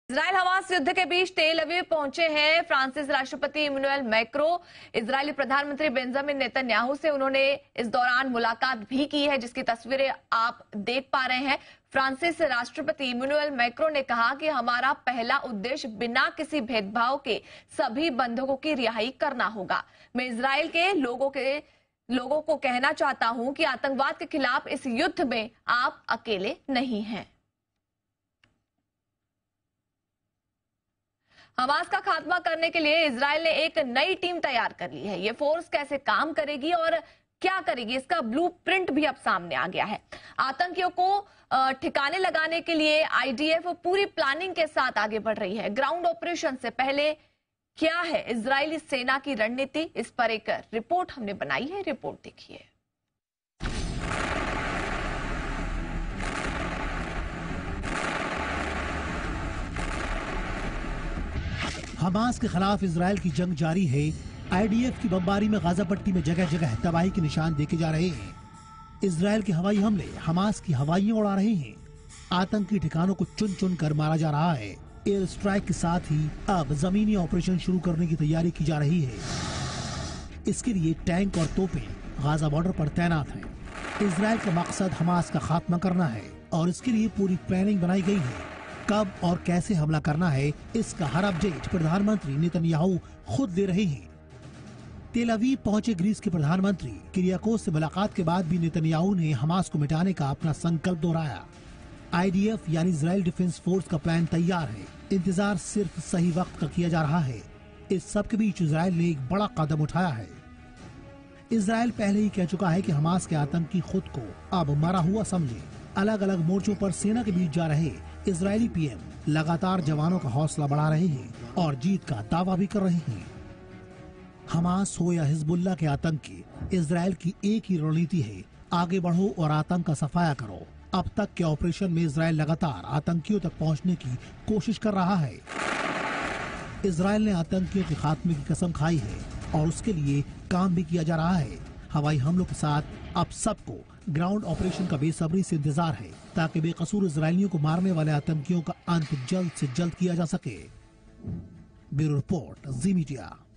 Israel Hamas युद्ध के बीच तेल अवीव पहुंचे हैं फ्रांसीसी राष्ट्रपति इमैनुअल मैक्रो। इजरायली प्रधानमंत्री बेंजामिन नेतन्याहू से उन्होंने इस दौरान मुलाकात भी की है, जिसकी तस्वीरें आप देख पा रहे हैं। फ्रांसीसी राष्ट्रपति इमैनुअल मैक्रो ने कहा कि हमारा पहला उद्देश्य बिना किसी भेदभाव के सभी बंधकों की रिहाई करना होगा। मैं इजराइल के लोगों को कहना चाहता हूं कि आतंकवाद के खिलाफ इस युद्ध में आप अकेले नहीं हैं। हमास का खात्मा करने के लिए इजराइल ने एक नई टीम तैयार कर ली है। ये फोर्स कैसे काम करेगी और क्या करेगी, इसका ब्लूप्रिंट भी अब सामने आ गया है। आतंकियों को ठिकाने लगाने के लिए आईडीएफ पूरी प्लानिंग के साथ आगे बढ़ रही है। ग्राउंड ऑपरेशन से पहले क्या है इजरायली सेना की रणनीति, इस पर एक रिपोर्ट हमने बनाई है। रिपोर्ट देखिए। हमास के खिलाफ इजराइल की जंग जारी है। आईडीएफ की बमबारी में गाजा पट्टी में जगह जगह तबाही के निशान देखे जा रहे हैं। इजराइल के हवाई हमले हमास की हवाइयां उड़ा रहे हैं। आतंकी ठिकानों को चुन चुन कर मारा जा रहा है। एयर स्ट्राइक के साथ ही अब जमीनी ऑपरेशन शुरू करने की तैयारी की जा रही है। इसके लिए टैंक और तोपें गाजा बॉर्डर पर तैनात हैं। इजराइल का मकसद हमास का खात्मा करना है और इसके लिए पूरी प्लानिंग बनाई गई है। कब और कैसे हमला करना है, इसका हर अपडेट प्रधानमंत्री नेतन्याहू खुद दे रहे हैं। तेल अवीव पहुंचे ग्रीस के प्रधानमंत्री किरियाकोस से मुलाकात के बाद भी नेतन्याहू ने हमास को मिटाने का अपना संकल्प दोहराया। आईडीएफ यानी इजराइल डिफेंस फोर्स का प्लान तैयार है। इंतजार सिर्फ सही वक्त का किया जा रहा है। इस सब के बीच इजराइल ने एक बड़ा कदम उठाया है। इजराइल पहले ही कह चुका है कि हमास के आतंकी खुद को अब मरा हुआ समझे। अलग अलग मोर्चों पर सेना के बीच जा रहे इजरायली पीएम लगातार जवानों का हौसला बढ़ा रहे हैं और जीत का दावा भी कर रहे हैं। हमास हो या हिजबुल्लाह के आतंकी, इजराइल की एक ही रणनीति है, आगे बढ़ो और आतंक का सफाया करो। अब तक के ऑपरेशन में इजराइल लगातार आतंकियों तक पहुंचने की कोशिश कर रहा है। इजराइल ने आतंकियों के खात्मे की कसम खाई है और उसके लिए काम भी किया जा रहा है। हवाई हमलों के साथ अब सबको ग्राउंड ऑपरेशन का बेसब्री से इंतजार है, ताकि बेकसूर इजरायलियों को मारने वाले आतंकियों का अंत जल्द से जल्द किया जा सके। Bureau report, Zee media.